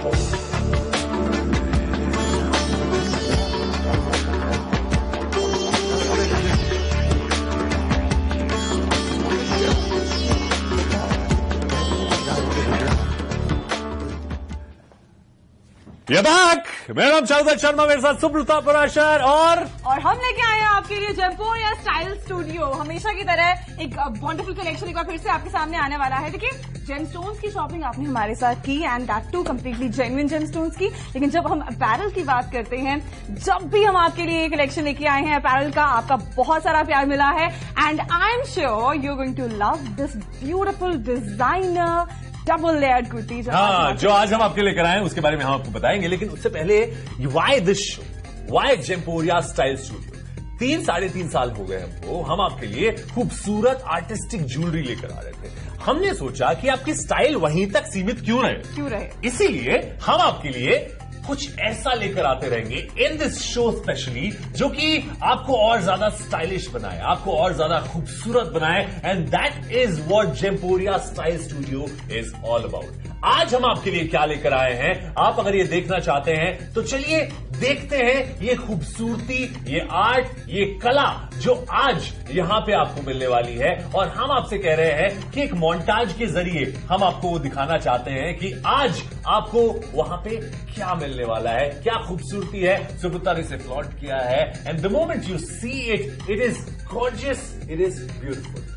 ये बैक, मेरा नाम शारदा शर्मा, मेरे साथ सुब्रता पराशर और हम लेके आए हैं आपके लिए जेम्पोरिया स्टाइल स्टूडियो। हमेशा की तरह एक वंडरफुल कलेक्शन एक बार फिर से आपके सामने आने वाला है। देखिए, जेमस्टोन्स की शॉपिंग आपने हमारे साथ की and that too completely genuine gemstones की। लेकिन जब हम अपैरल की बात करते हैं, जब भी हम आपके लिए ये कलेक्शन लेके आए हैं अपैरल का, आपका बहुत सारा प्यार मिला है and I am sure you are going to love this beautiful designer double layered kurti. हाँ, जो आज हम आपके लेकर आए हैं उसके बारे में हम आपको बताएंगे। लेकिन उससे पहले why this show, why Gemporia style studio. 3-3.5 साल हो गए हमको, हम आपके लिए खूबसूरत आर्टिस्टिक ज्वेलरी लेकर आ रहे थे। हमने सोचा कि आपकी स्टाइल वहीं तक सीमित क्यों रहे, इसीलिए हम आपके लिए कुछ ऐसा लेकर आते रहेंगे इन दिस शो स्पेशली, जो कि आपको और ज्यादा स्टाइलिश बनाए, आपको और ज्यादा खूबसूरत बनाए। And that is what Gemporia style studio is all about. आज हम आपके लिए क्या लेकर आए हैं, आप अगर ये देखना चाहते हैं तो चलिए देखते हैं ये खूबसूरती, ये आर्ट, ये कला जो आज यहां पे आपको मिलने वाली है। और हम आपसे कह रहे हैं कि एक मोन्टाज के जरिए हम आपको वो दिखाना चाहते हैं कि आज आपको वहां पे क्या मिलने वाला है, क्या खूबसूरती है। सुब्रता ने इसे फ्लॉन्ट किया है and the moment you see it, it is gorgeous, it is beautiful.